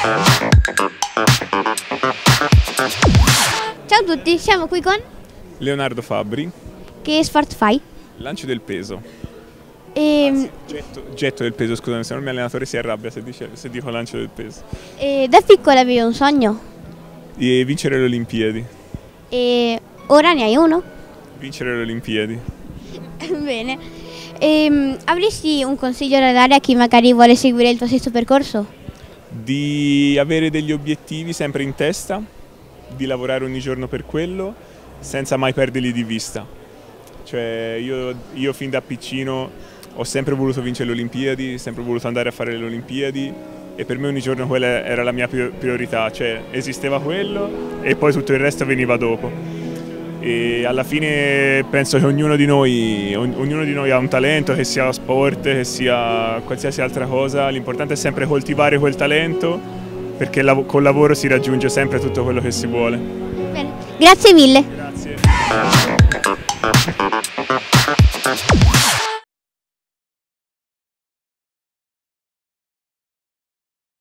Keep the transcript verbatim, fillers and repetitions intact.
Ciao a tutti, siamo qui con Leonardo Fabbri. Che sport fai? Lancio del peso. E, Getto, getto del peso, scusami, se no il mio allenatore si arrabbia se, dice, se dico lancio del peso. e da piccola avevi un sogno? E vincere le Olimpiadi. E ora ne hai uno? Vincere le Olimpiadi. Bene. E, avresti un consiglio da dare a chi magari vuole seguire il tuo stesso percorso? Di avere degli obiettivi sempre in testa, di lavorare ogni giorno per quello, senza mai perderli di vista. Cioè io, io fin da piccino ho sempre voluto vincere le Olimpiadi, sempre voluto andare a fare le Olimpiadi e per me ogni giorno quella era la mia priorità, cioè esisteva quello e poi tutto il resto veniva dopo. E alla fine penso che ognuno di noi, ognuno di noi ha un talento, che sia sport, che sia qualsiasi altra cosa, l'importante è sempre coltivare quel talento perché col lavoro si raggiunge sempre tutto quello che si vuole. Bene. Grazie mille. Grazie.